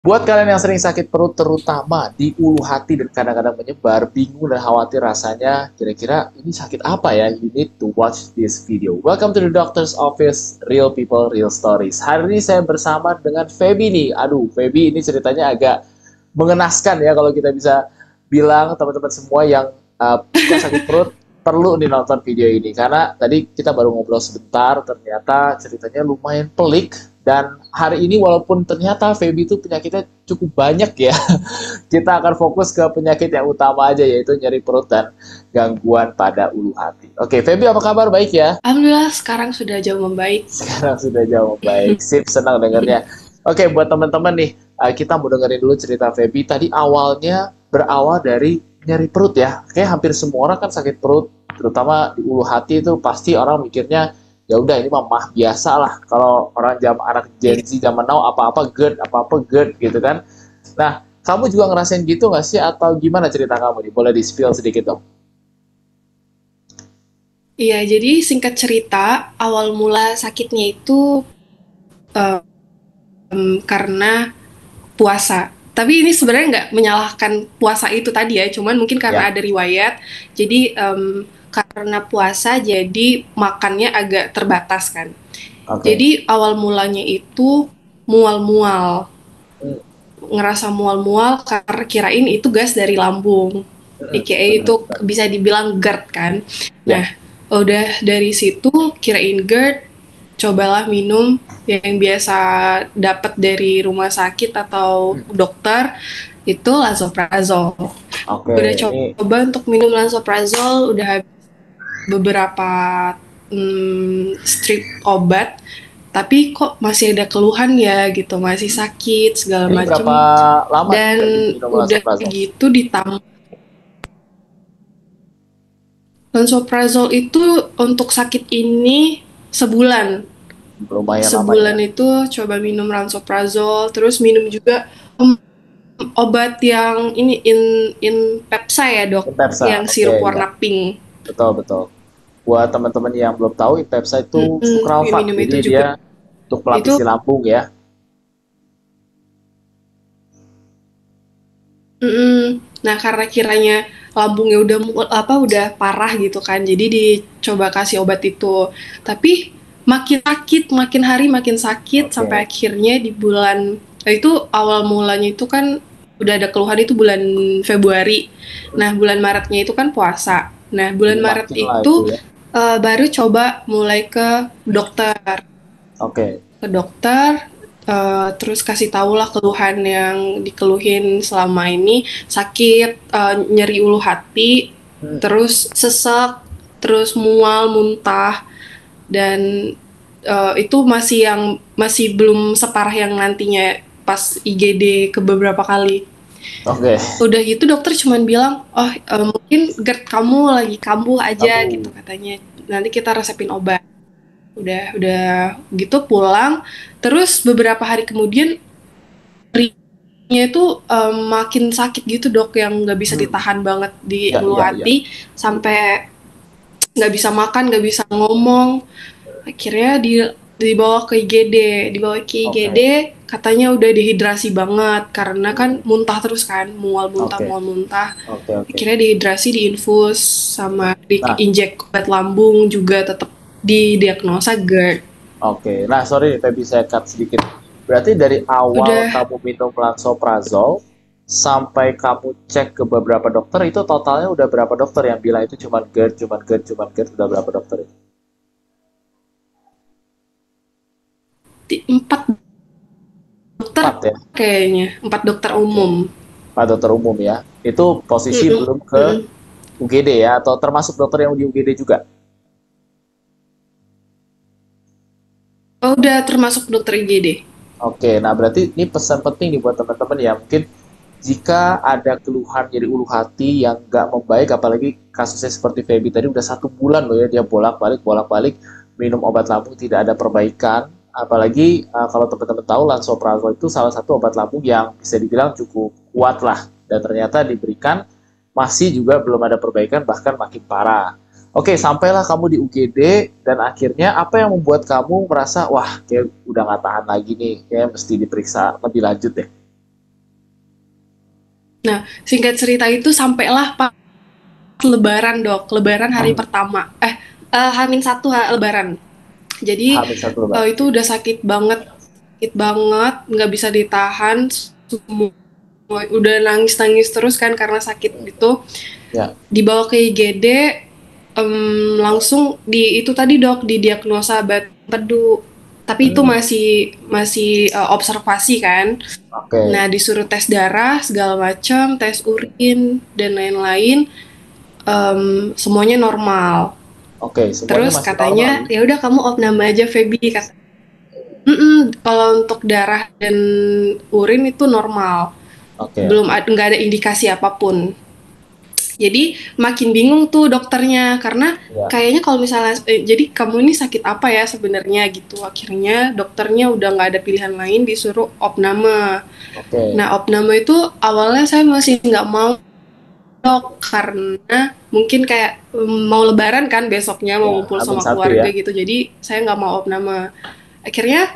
Buat kalian yang sering sakit perut, terutama di ulu hati dan kadang-kadang menyebar, bingung dan khawatir rasanya, kira-kira ini sakit apa ya? You need to watch this video. Welcome to the doctor's office, real people, real stories. Hari ini saya bersama dengan Feby nih. Aduh, Feby ini ceritanya agak mengenaskan ya kalau kita bisa bilang teman-teman semua yang suka sakit perut perlu nih nonton video ini karena tadi kita baru ngobrol sebentar ternyata ceritanya lumayan pelik dan hari ini walaupun ternyata Feby itu penyakitnya cukup banyak ya kita akan fokus ke penyakit yang utama aja yaitu nyeri perut dan gangguan pada ulu hati. Oke, Feby apa kabar? Baik ya? Alhamdulillah sekarang sudah jauh membaik. Sekarang sudah jauh baik. Sip, senang dengarnya. Oke, buat teman-teman nih, kita mau dengerin dulu cerita Feby. Tadi awalnya berawal dari nyeri perut ya. Kayak hampir semua orang kan sakit perut, terutama di ulu hati itu pasti orang mikirnya ya udah ini mah biasa lah. Kalau orang zaman anak Gen Z zaman now apa-apa GERD, apa-apa GERD gitu kan. Nah, kamu juga ngerasain gitu nggak sih atau gimana cerita kamu nih? Boleh di-spill sedikit dong. Iya, jadi singkat cerita, awal mula sakitnya itu karena puasa. Tapi ini sebenarnya nggak menyalahkan puasa itu tadi ya, cuman mungkin karena Ya, ada riwayat. Jadi karena puasa, jadi makannya agak terbatas kan. oke. Jadi awal mulanya itu mual-mual, Hmm, ngerasa mual-mual karena kirain itu gas dari lambung. AKA benar, itu benar. bisa dibilang GERD kan. Ya, Nah, udah dari situ kirain GERD, cobalah minum yang biasa dapat dari rumah sakit atau dokter itu lansoprazol. oke. Udah Ini coba untuk minum lansoprazol, udah beberapa strip obat, tapi kok masih ada keluhan ya gitu, masih sakit segala Ini berapa macem. lama nih Feby Dan minum udah lansoprazol? gitu ditambah lansoprazol itu untuk sakit ini sebulan. Lumayan lama ya. Sebulan itu coba minum lansoprazol, terus minum juga obat yang ini in Pepsa ya dok, Impepsa, yang oke sirup ya, warna pink. betul betul. Buat teman-teman yang belum tahu, Impepsa itu sukralfat, Minum jadi itu dia juga untuk itu. pelapisi lambung ya. Nah karena kiranya lambungnya udah parah gitu kan, jadi dicoba kasih obat itu. Tapi makin sakit, makin hari makin sakit sampai Oke, akhirnya di bulan itu awal mulanya itu kan udah ada keluhan itu bulan Februari. Nah bulan Maretnya itu kan puasa. Nah bulan jadi Maret makin lah itu itu ya. baru coba mulai Oke, ke dokter, terus kasih tahulah keluhan yang dikeluhin selama ini, sakit, nyeri ulu hati, hmm, terus sesek, terus mual, muntah, dan itu masih belum separah yang nantinya pas IGD ke beberapa kali. oke. Udah gitu dokter cuman bilang, oh mungkin GERD kamu lagi kambuh aja gitu Kamu, katanya. Nanti kita resepin obat. Udah gitu pulang, terus beberapa hari kemudian nyerinya itu makin sakit gitu dok, yang nggak bisa hmm, ditahan banget di ya ulu ya ya. hati, sampai nggak bisa makan, nggak bisa ngomong. Akhirnya dibawa ke IGD, dibawa ke IGD, Oke, katanya udah dehidrasi banget karena kan muntah terus kan, oke, mual muntah. oke, oke. Akhirnya dehidrasi, diinfus sama Nah, diinjek obat lambung juga, tetap didiagnosa GERD. oke. Nah, sorry nih, Feby saya cut sedikit. Berarti dari awal Udah kamu minum lansoprazol sampai kamu cek ke beberapa dokter itu totalnya udah berapa dokter yang bilang itu cuma GERD, cuma GERD, cuma GERD, udah berapa dokter itu? empat dokter Empat ya? kayaknya, empat dokter Oke. umum. Pak dokter umum ya. Itu posisi Mm-mm, belum ke mm-mm. UGD ya atau termasuk dokter yang di UGD juga? Oh, udah termasuk dokter IGD. Oke, nah berarti ini pesan penting nih buat teman-teman ya. Mungkin jika ada keluhan jadi ulu hati yang nggak membaik, apalagi kasusnya seperti Feby tadi udah 1 bulan loh ya dia bolak-balik minum obat lambung tidak ada perbaikan. Apalagi kalau teman-teman tahu lansoprazol itu salah satu obat lambung yang bisa dibilang cukup kuat lah dan ternyata diberikan masih juga belum ada perbaikan bahkan makin parah. Oke, sampailah kamu di UGD dan akhirnya apa yang membuat kamu merasa wah kayak udah nggak tahan lagi nih, kayak mesti diperiksa lebih lanjut deh. Nah, singkat cerita itu sampailah pas Lebaran dok, Lebaran hari Hmm, pertama, Hamin satu Lebaran. Jadi Hamil satu lebar. itu udah sakit banget, nggak bisa ditahan, semua udah nangis-nangis terus kan karena sakit gitu. Ya. Dibawa ke IGD, langsung itu tadi dok didiagnosa bat empedu. Tapi itu Hmm, masih masih observasi kan. oke. Nah disuruh tes darah segala macam, tes urin dan lain-lain, semuanya normal. Oke, semuanya Terus masih normal katanya nih. ya udah kamu opname aja Feby kata. Kalau untuk darah dan urin itu normal, Oke, belum oke. nggak ada indikasi apapun. Jadi makin bingung tuh dokternya karena Ya, kayaknya kalau misalnya jadi kamu ini sakit apa ya sebenarnya gitu. Akhirnya dokternya udah nggak ada pilihan lain disuruh opname. oke. Nah opname itu awalnya saya masih nggak mau dok karena mungkin kayak mau lebaran kan besoknya mau Ya, ngumpul Hamil sama satu ya. keluarga gitu. Jadi saya nggak mau opname. Akhirnya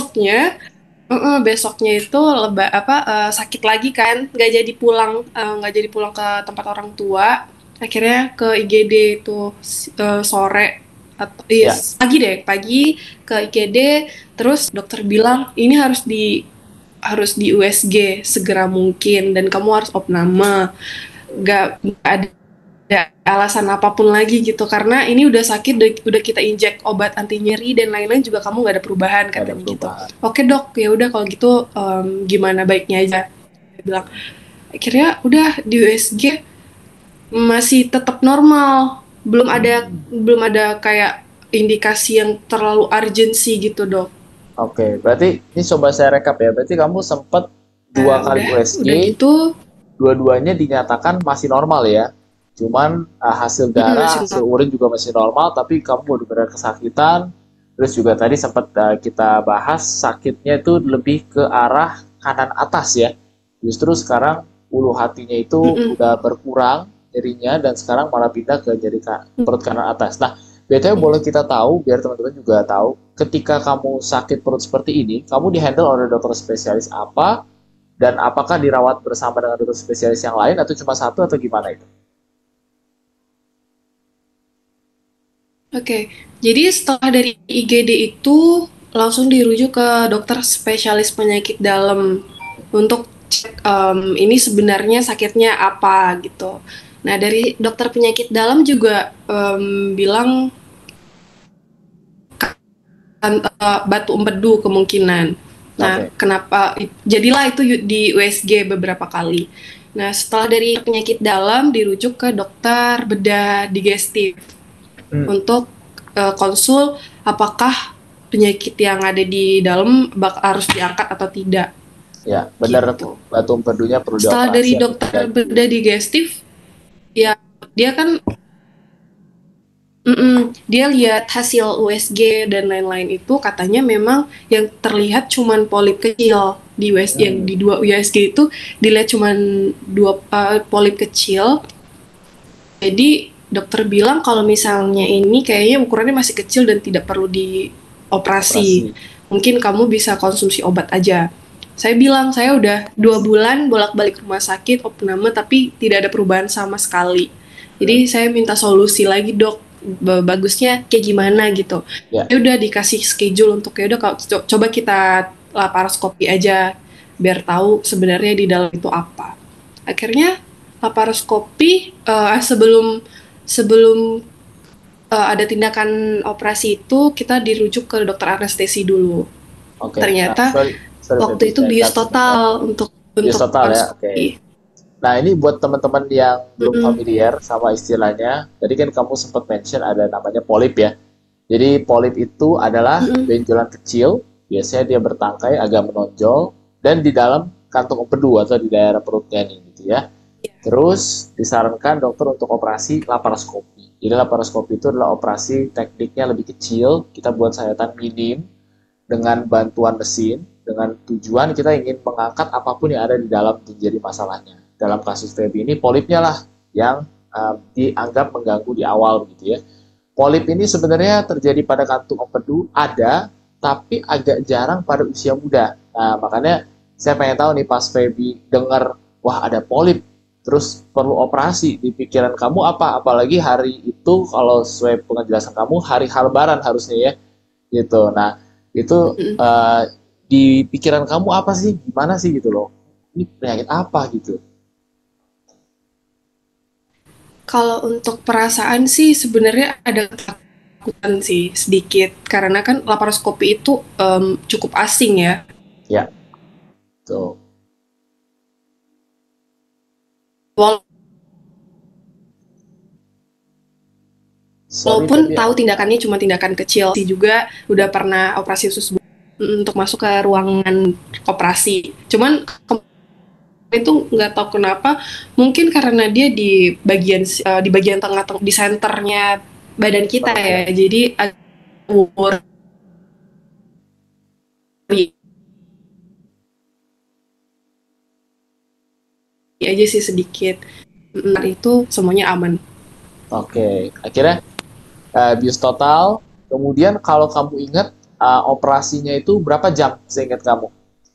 besoknya itu sakit lagi kan, nggak jadi pulang ke tempat orang tua. Akhirnya ke IGD itu sore atau Ya, yes, pagi ke IGD. Terus dokter bilang ini harus di USG segera mungkin dan kamu harus opname. Nggak ada alasan apapun lagi gitu karena ini udah sakit, udah kita injek obat anti nyeri dan lain-lain juga kamu nggak ada perubahan nggak ada katanya gitu. perubahan. Oke dok, ya udah kalau gitu gimana baiknya aja. Dia bilang akhirnya udah di USG masih tetap normal, Hmm, belum ada kayak indikasi yang terlalu urgensi gitu dok. oke, berarti ini coba saya rekap ya. Berarti kamu sempat dua kali Udah USG, gitu dua-duanya dinyatakan masih normal ya. Cuman hasil darah, masih hasil urin juga masih normal, tapi kamu benar-benar kesakitan. Terus juga tadi sempat kita bahas sakitnya itu lebih ke arah kanan atas ya. Justru sekarang ulu hatinya itu mm-mm. udah berkurang nyerinya dan sekarang malah pindah ke nyeri perut kanan atas. Nah, BTW boleh kita tahu biar teman-teman juga tahu ketika kamu sakit perut seperti ini, kamu dihandle oleh dokter spesialis apa dan apakah dirawat bersama dengan dokter spesialis yang lain atau cuma satu atau gimana itu? Oke, jadi setelah dari IGD itu langsung dirujuk ke dokter spesialis penyakit dalam untuk cek ini sebenarnya sakitnya apa gitu. Nah dari dokter penyakit dalam juga bilang kan, batu empedu kemungkinan. Nah Oke. kenapa? Jadilah itu di USG beberapa kali. Nah setelah dari penyakit dalam dirujuk ke dokter bedah digestif Hmm, untuk konsul apakah penyakit yang ada di dalam harus diangkat atau tidak ya, benar gitu. batu empedunya perlu Setelah dioperasi dari atau tidak dokter gitu ya. bedah digestif, ya dia kan dia lihat hasil USG dan lain-lain itu katanya memang yang terlihat cuman polip kecil di yang Hmm, di dua USG itu dilihat cuman dua polip kecil. Jadi dokter bilang kalau misalnya ini kayaknya ukurannya masih kecil dan tidak perlu dioperasi. operasi. Mungkin kamu bisa konsumsi obat aja. Saya bilang saya udah 2 bulan bolak-balik rumah sakit opname tapi tidak ada perubahan sama sekali. Hmm, Jadi saya minta solusi lagi dok. Bagusnya kayak gimana gitu. ya, Ya udah dikasih schedule untuk ya udah coba kita laparoskopi aja biar tahu sebenarnya di dalam itu apa. Akhirnya laparoskopi sebelum sebelum ada tindakan operasi itu kita dirujuk ke dokter anestesi dulu. oke. Nah, Ternyata sorry, sorry Feby, waktu itu saya bius cut sebentar. total untuk Bios total ya, oke. laparoskopi. Nah, ini buat teman-teman yang belum Mm-mm. familiar sama istilahnya. Tadi kan kamu sempat mention ada namanya polip ya. Jadi polip itu adalah Mm-mm. benjolan kecil, biasanya dia bertangkai agak menonjol dan di dalam kantung empedu atau di daerah perutnya nih gitu ya. Terus disarankan dokter untuk operasi laparoskopi. Jadi laparoskopi itu adalah operasi tekniknya lebih kecil, kita buat sayatan minim dengan bantuan mesin, dengan tujuan kita ingin mengangkat apapun yang ada di dalam menjadi masalahnya. Dalam kasus TB ini polipnya lah yang dianggap mengganggu di awal begitu ya. Polip ini sebenarnya terjadi pada kantung empedu ada, tapi agak jarang pada usia muda. Nah, makanya saya pengen tahu nih pas Feby dengar wah ada polip, terus perlu operasi. Di pikiran kamu apa? Apalagi hari itu kalau sesuai penjelasan kamu hari Lebaran harusnya ya, gitu. Nah itu Mm-mm. di pikiran kamu apa sih? Gimana sih gitu loh? Ini penyakit apa gitu? Kalau untuk perasaan sih sebenarnya ada ketakutan sih sedikit karena kan laparoskopi itu cukup asing ya. Ya, tuh. Sorry Walaupun tadi tahu tindakannya cuma tindakan kecil, sih juga udah pernah operasi usus buntu untuk masuk ke ruangan operasi. Cuman itu nggak tahu kenapa, mungkin karena dia di bagian tengah di senternya badan kita perut ya. ya, jadi agak worry aja sih sedikit. Itu semuanya aman. Oke, akhirnya bius total. Kemudian kalau kamu ingat operasinya itu berapa jam seingat kamu?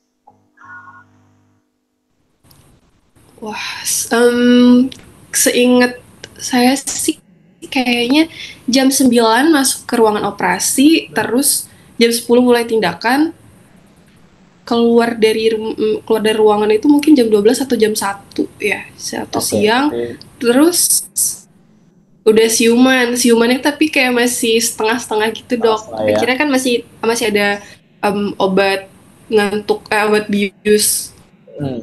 Wah, seingat saya sih kayaknya jam 9 masuk ke ruangan operasi, terus jam 10 mulai tindakan, keluar dari ruangan itu mungkin jam 12 atau jam 1 ya, 1 siang. Berarti Terus udah siumannya tapi kayak masih setengah-setengah gitu, Dok. setengah ya. Akhirnya kan masih masih ada obat ngantuk, obat bius. Hmm.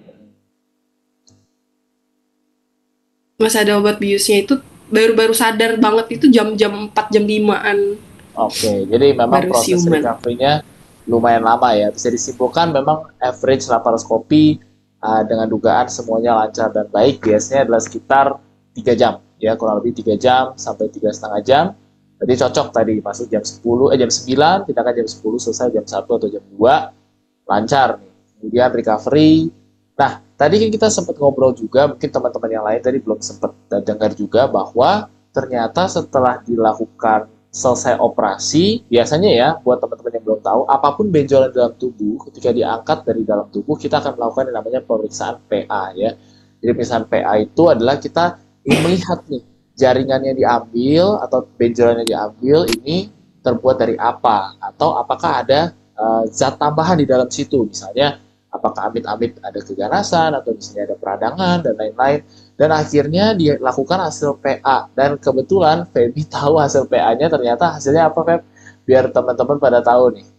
Masih ada obat biusnya itu, baru-baru sadar banget itu jam-jam 4 jam 5-an Oke, jadi memang baru proses siuman. recovery-nya lumayan lama ya. Bisa disimpulkan memang average laparoskopi dengan dugaan semuanya lancar dan baik biasanya adalah sekitar 3 jam ya, kurang lebih 3 jam sampai 3,5 jam. Jadi cocok tadi masuk jam 9, tindakan jam 10 selesai jam 1 atau jam 2 lancar nih. Kemudian recovery. Nah, tadi kan kita sempat ngobrol juga, mungkin teman-teman yang lain tadi belum sempat dengar juga bahwa ternyata setelah dilakukan selesai operasi, biasanya ya, buat teman-teman yang belum tahu, apapun benjolan dalam tubuh, ketika diangkat dari dalam tubuh, kita akan melakukan yang namanya pemeriksaan PA ya. Jadi pemeriksaan PA itu adalah kita ingin melihat nih, jaringannya diambil atau benjolannya diambil ini terbuat dari apa, atau apakah ada zat tambahan di dalam situ, misalnya apakah amit-amit ada keganasan atau misalnya ada peradangan dan lain-lain. Dan akhirnya dia lakukan hasil PA dan kebetulan Feby tahu hasil PA-nya ternyata hasilnya apa, Feb? Biar teman-teman pada tahu nih.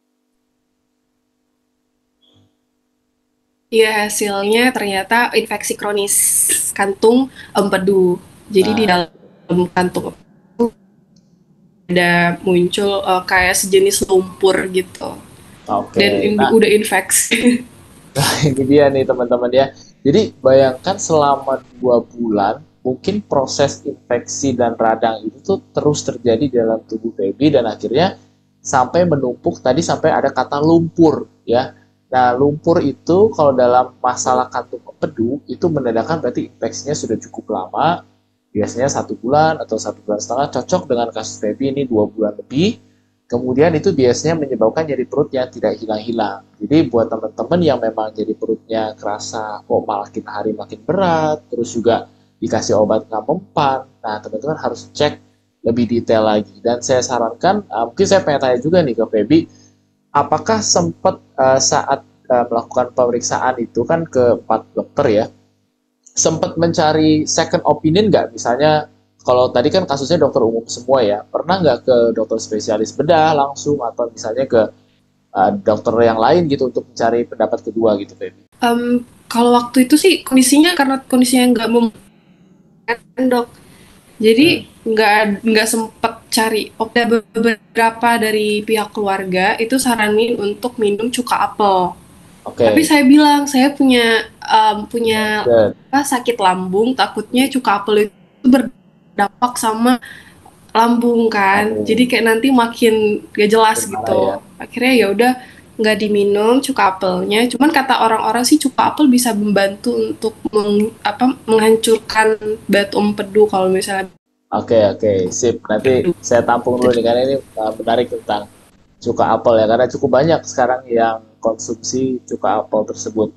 Iya, hasilnya ternyata infeksi kronis kantung empedu. Jadi di Nah, dalam kantung ada muncul kayak sejenis lumpur gitu. oke. Dan Nah, udah infeksi. ini dia nih teman-teman ya. Jadi bayangkan selama 2 bulan mungkin proses infeksi dan radang itu tuh terus terjadi dalam tubuh baby dan akhirnya sampai menumpuk tadi sampai ada kata lumpur ya. Nah, lumpur itu kalau dalam masalah kantung empedu itu menandakan berarti infeksinya sudah cukup lama, biasanya 1 bulan atau 1 bulan setengah, cocok dengan kasus baby ini 2 bulan lebih. Kemudian itu biasanya menyebabkan nyeri perut yang tidak hilang-hilang. Jadi buat teman-teman yang memang jadi perutnya kerasa kok makin hari makin berat, terus juga dikasih obat nggak mempan, nah teman-teman harus cek lebih detail lagi. Dan saya sarankan, mungkin saya pengen tanya juga nih ke Feby, apakah sempat saat melakukan pemeriksaan itu kan ke 4 dokter ya, sempat mencari second opinion nggak? Misalnya kalau tadi kan kasusnya dokter umum semua ya, pernah nggak ke dokter spesialis bedah langsung atau misalnya ke dokter yang lain gitu untuk mencari pendapat kedua gitu, Feby? Kalau waktu itu sih kondisinya karena kondisinya nggak memungkinkan, Dok. Hmm, Jadi nggak sempet cari. Oke, beberapa dari pihak keluarga itu saranin untuk minum cuka apel. Tapi oke. saya bilang saya punya Good. apa, sakit lambung, takutnya cuka apel itu berdampak sama lambung kan. Aduh, Jadi kayak nanti makin gak jelas gimana ya? gitu. Akhirnya ya udah nggak diminum cuka apelnya. Cuman kata orang-orang sih cuka apel bisa membantu untuk menghancurkan batu empedu kalau misalnya. Oke, oke, sip. Nanti saya tampung dulu nih karena ini menarik tentang cuka apel ya, karena cukup banyak sekarang yang konsumsi cuka apel tersebut.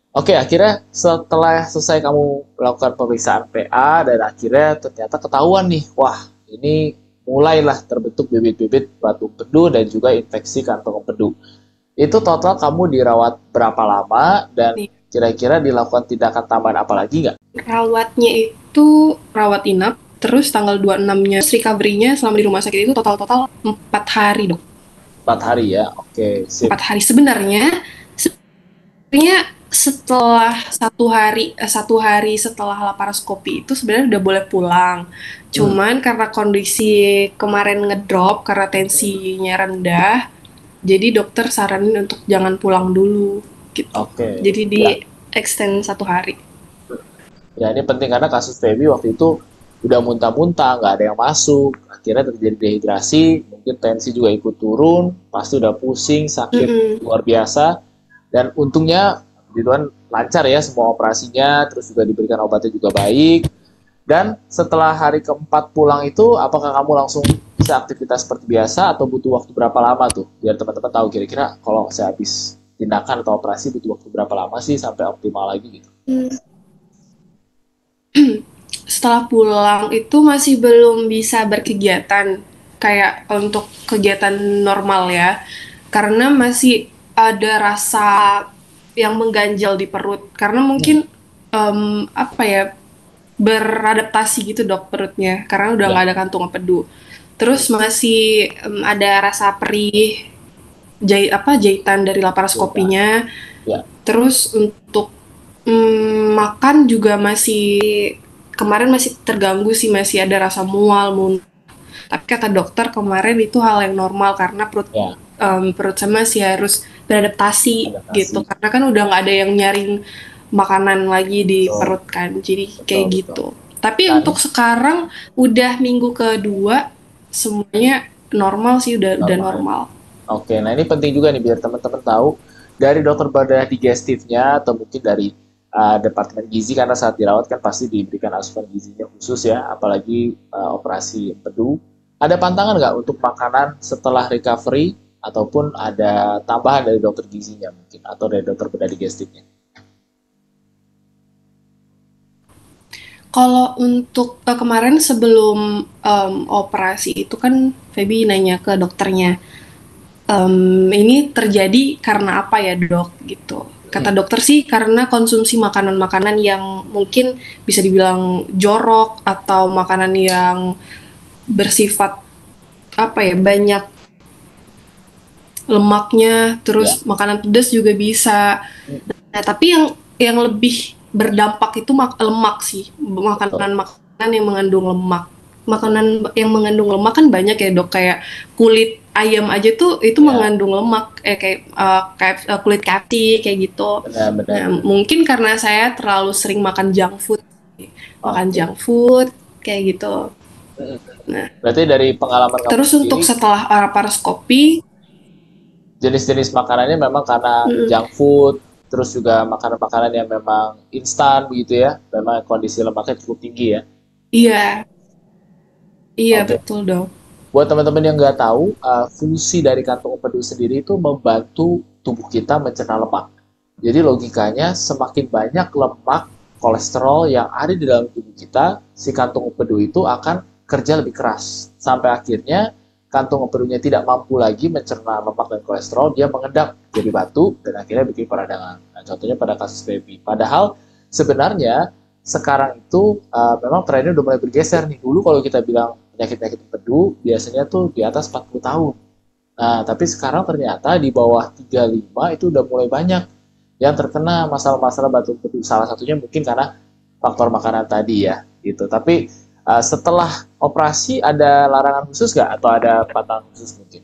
Oke, akhirnya setelah selesai kamu melakukan pemeriksaan PA dan akhirnya ternyata ketahuan nih, wah ini mulailah terbentuk bibit-bibit batu empedu dan juga infeksi kantong empedu. Itu total kamu dirawat berapa lama dan Nih, kira-kira dilakukan tindakan tambahan apa lagi nggak? rawatnya itu rawat inap, terus tanggal 26-nya recovery-nya selama di rumah sakit itu total-total 4 hari dok. 4 hari ya, oke, sip. 4 hari sebenarnya setelah 1 hari setelah laparoskopi itu sebenarnya udah boleh pulang. Hmm, Cuman karena kondisi kemarin ngedrop karena tensinya rendah, jadi dokter saranin untuk jangan pulang dulu gitu. oke. Jadi di Ya, extend 1 hari. ya ini penting karena kasus Feby waktu itu udah muntah-muntah, nggak ada yang masuk, akhirnya terjadi dehidrasi, mungkin tensi juga ikut turun, pasti udah pusing, sakit Mm-mm. luar biasa, dan untungnya di Tuhan lancar ya semua operasinya, terus juga diberikan obatnya juga baik, dan setelah hari keempat pulang itu, apakah kamu langsung bisa aktivitas seperti biasa atau butuh waktu berapa lama tuh? Biar teman-teman tahu kira-kira kalau saya habis tindakan atau operasi butuh waktu berapa lama sih sampai optimal lagi gitu. Setelah pulang itu masih belum bisa berkegiatan kayak untuk kegiatan normal ya, karena masih ada rasa yang mengganjal di perut karena Hmm, mungkin apa ya, beradaptasi gitu dok perutnya karena udah ya. nggak ada kantung empedu. Terus masih ada rasa perih, jahitan dari Cerita. laparoskopinya. Ya. Terus untuk makan juga masih kemarin masih terganggu sih, masih ada rasa mual, muntah. Tapi kata dokter kemarin itu hal yang normal karena Ya, perut saya masih harus beradaptasi gitu. adaptasi. Karena kan udah nggak ada yang nyaring makanan lagi di Betul, perut kan. Jadi betul, kayak betul. gitu. Tapi Nah, ini untuk sekarang udah minggu kedua semuanya normal sih, udah normal ya. normal. Oke, nah ini penting juga nih biar teman-teman tahu dari dokter bedah digestifnya atau mungkin dari departemen gizi karena saat dirawat kan pasti diberikan asupan gizinya khusus ya, apalagi operasi empedu. Ada pantangan nggak untuk makanan setelah recovery ataupun ada tambahan dari dokter gizinya mungkin atau dari dokter bedah digestifnya? Kalau untuk kemarin sebelum operasi itu kan Feby nanya ke dokternya, ini terjadi karena apa ya dok gitu. Hmm, Kata dokter sih karena konsumsi makanan-makanan yang mungkin bisa dibilang jorok atau makanan yang bersifat apa ya, banyak lemaknya, ya. terus makanan pedas juga bisa. Hmm, Nah, tapi yang lebih berdampak itu lemak sih, betul. makanan-makanan yang mengandung lemak. Makanan yang mengandung lemak kan banyak ya dok, kayak kulit ayam aja tuh itu Ya, mengandung lemak, kayak kulit KFC kayak gitu. benar, benar, Nah, benar. mungkin karena saya terlalu sering makan Oke. junk food kayak gitu. Hmm. Nah, Berarti dari pengalaman kamu terus untuk sendiri, setelah laparoskopi, jenis-jenis makanannya memang karena mm, junk food, terus juga makanan-makanan yang memang instan begitu ya, memang kondisi lemaknya cukup tinggi ya. iya, iya Oke, betul dok. buat teman-teman yang nggak tahu, fungsi dari kantong empedu sendiri itu membantu tubuh kita mencerna lemak. Jadi logikanya semakin banyak lemak, kolesterol yang ada di dalam tubuh kita, si kantung empedu itu akan kerja lebih keras. Sampai akhirnya kantung empedunya tidak mampu lagi mencerna lemak dan kolesterol, dia mengendap jadi batu dan akhirnya bikin peradangan. Nah, contohnya pada kasus baby. Padahal sebenarnya sekarang itu memang trennya udah mulai bergeser nih. Dulu kalau kita bilang penyakit-penyakit empedu biasanya tuh di atas 40 tahun. Nah, tapi sekarang ternyata di bawah 35 itu udah mulai banyak yang terkena masalah-masalah batu empedu. Salah satunya mungkin karena faktor makanan tadi ya, gitu. Tapi setelah operasi ada larangan khusus nggak atau ada pantangan khusus mungkin?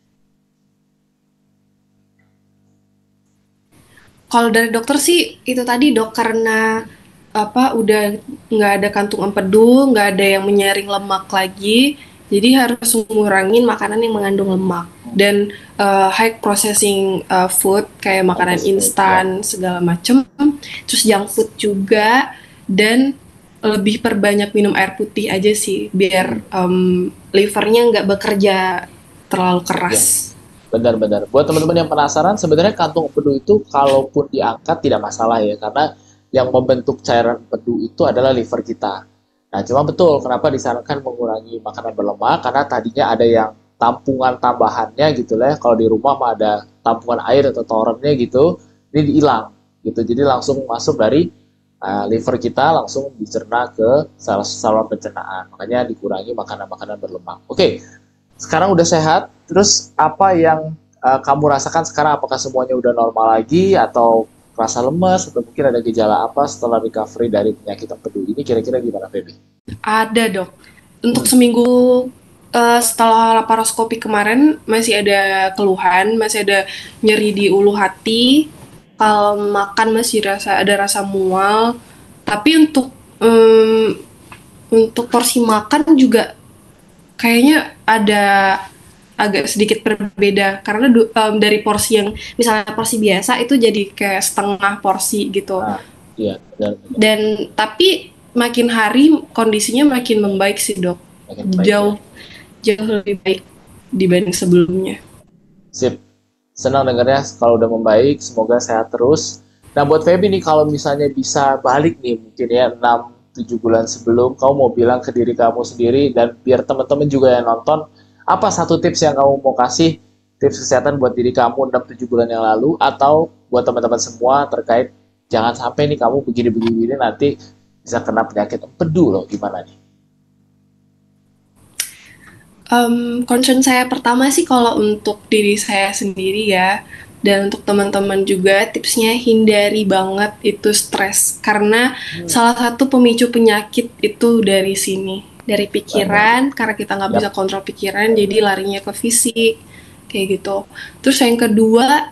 Kalau dari dokter sih itu tadi dok, karena apa, udah nggak ada kantung empedu, nggak ada yang menyaring lemak lagi, jadi harus ngurangin makanan yang mengandung lemak dan high processing food kayak makanan Fast food ya. instan segala macem, terus junk food juga, dan lebih perbanyak minum air putih aja sih biar Hmm, livernya nggak bekerja terlalu ya. keras. Benar-benar. Buat teman-teman yang penasaran, sebenarnya kantung empedu itu kalaupun diangkat tidak masalah ya, karena yang membentuk cairan empedu itu adalah liver kita. Nah, cuma betul kenapa disarankan mengurangi makanan berlemak, karena tadinya ada yang tampungan tambahannya gitu lah. Kalau di rumah mah ada tampungan air atau torennya gitu, ini hilang gitu. Jadi langsung masuk dari liver kita langsung dicerna ke saluran pencernaan. Makanya dikurangi makanan-makanan berlemak. Oke, sekarang udah sehat, terus apa yang kamu rasakan sekarang? Apakah semuanya udah normal lagi atau rasa lemas atau mungkin ada gejala apa setelah recovery dari penyakit empedu ini? Kira-kira gimana, Feby? Ada dok. Untuk seminggu setelah laparoskopi kemarin masih ada keluhan, masih ada nyeri di ulu hati. Kalau makan masih ada rasa mual. Tapi untuk porsi makan juga kayaknya ada agak sedikit berbeda karena dari porsi yang misalnya porsi biasa itu jadi kayak setengah porsi gitu. Iya, benar-benar. Dan tapi makin hari kondisinya makin membaik sih dok. Jauh lebih baik dibanding sebelumnya. Sip. Senang dengarnya kalau udah membaik, semoga sehat terus. Nah, buat Feby nih, kalau misalnya bisa balik nih, mungkin ya 6-7 bulan sebelum, kamu mau bilang ke diri kamu sendiri, dan biar teman-teman juga yang nonton, apa satu tips yang kamu mau kasih, tips kesehatan buat diri kamu 6-7 bulan yang lalu, atau buat teman-teman semua terkait, jangan sampai nih kamu begini-begini nanti bisa kena penyakit empedu loh, gimana nih? Concern saya pertama sih kalau untuk diri saya sendiri ya, dan untuk teman-teman juga tipsnya hindari banget itu stres karena salah satu pemicu penyakit itu dari sini, dari pikiran. Karena kita nggak bisa kontrol pikiran jadi larinya ke fisik kayak gitu. Terus yang kedua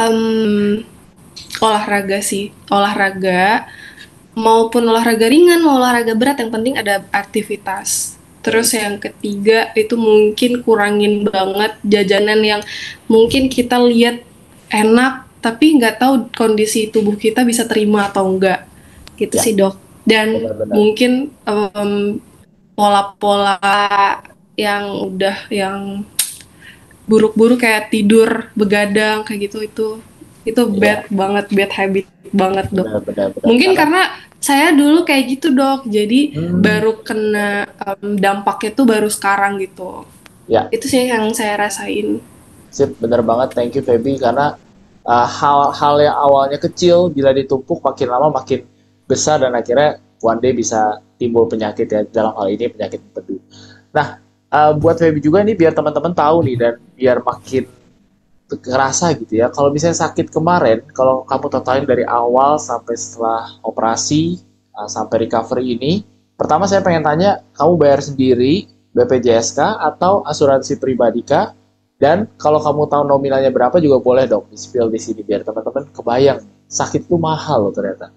olahraga sih, olahraga maupun olahraga ringan mau olahraga berat, yang penting ada aktivitas. Terus yang ketiga itu mungkin kurangin banget jajanan yang mungkin kita lihat enak tapi nggak tahu kondisi tubuh kita bisa terima atau enggak gitu sih dok. Dan mungkin pola-pola yang udah buruk-buruk kayak tidur begadang kayak gitu itu bad banget, bad habit banget dok. Benar. Mungkin karena saya dulu kayak gitu dok, jadi baru kena dampaknya tuh baru sekarang gitu. Ya. Itu sih yang saya rasain. Sip, bener banget, thank you Feby, karena hal-hal yang awalnya kecil bila ditumpuk makin lama makin besar dan akhirnya one day bisa timbul penyakit ya, dalam hal ini penyakit empedu. Nah, buat Feby juga nih biar teman-teman tahu nih dan biar makin kerasa gitu ya. Kalau misalnya sakit kemarin, kalau kamu totalin dari awal sampai setelah operasi sampai recovery ini, pertama saya pengen tanya, kamu bayar sendiri BPJS kah atau asuransi pribadi kah? Dan kalau kamu tahu nominalnya berapa juga boleh dong di-spill di sini biar teman-teman kebayang sakit itu mahal loh ternyata.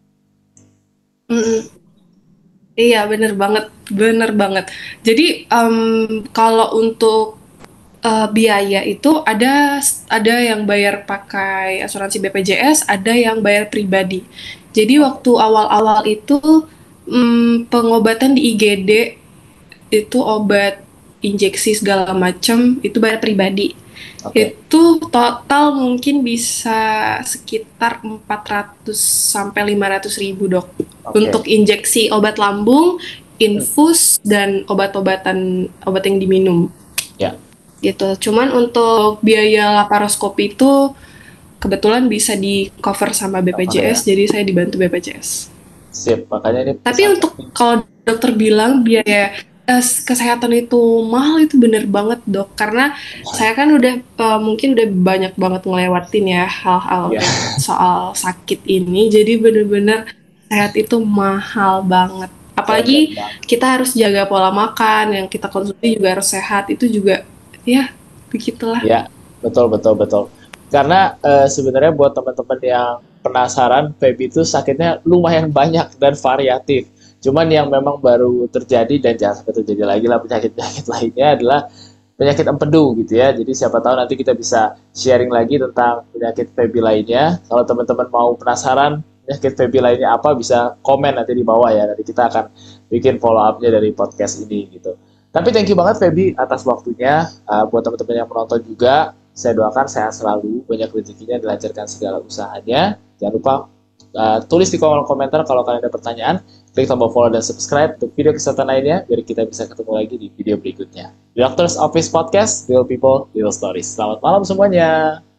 Iya bener banget. Jadi kalau untuk biaya itu ada yang bayar pakai asuransi BPJS, ada yang bayar pribadi. Jadi waktu awal-awal itu pengobatan di IGD itu obat injeksi segala macam itu bayar pribadi. Itu total mungkin bisa sekitar 400 sampai 500 ribu dok. Untuk injeksi obat lambung, infus dan obat yang diminum. Ya. Gitu. Cuman untuk biaya laparoskopi itu kebetulan bisa di cover sama BPJS, jadi saya dibantu BPJS. Sip, makanya ini. Tapi untuk kalau dokter bilang biaya kesehatan itu mahal, itu bener banget dok, karena saya kan mungkin udah banyak banget ngelewatin ya hal-hal soal sakit ini, jadi bener-bener sehat itu mahal banget. Apalagi kita harus jaga pola makan, yang kita konsumsi juga harus sehat, itu juga ya begitulah. Ya, betul. Karena sebenarnya buat teman-teman yang penasaran, Feby itu sakitnya lumayan banyak dan variatif. Cuman yang memang baru terjadi dan jangan sampai terjadi lagi lah penyakit-penyakit lainnya adalah penyakit empedu gitu ya. Jadi siapa tahu nanti kita bisa sharing lagi tentang penyakit Feby lainnya. Kalau teman-teman mau penasaran penyakit Feby lainnya apa, bisa komen nanti di bawah ya. Nanti kita akan bikin follow up-nya dari podcast ini gitu. Tapi thank you banget Feby atas waktunya. Buat teman-teman yang menonton juga, Saya doakan sehat selalu, banyak rezekinya, dilancarkan segala usahanya. Jangan lupa tulis di kolom komentar kalau kalian ada pertanyaan. Klik tombol follow dan subscribe untuk video kesehatan lainnya, biar kita bisa ketemu lagi di video berikutnya. The Doctor's Office Podcast, Real People, Real Stories. Selamat malam semuanya.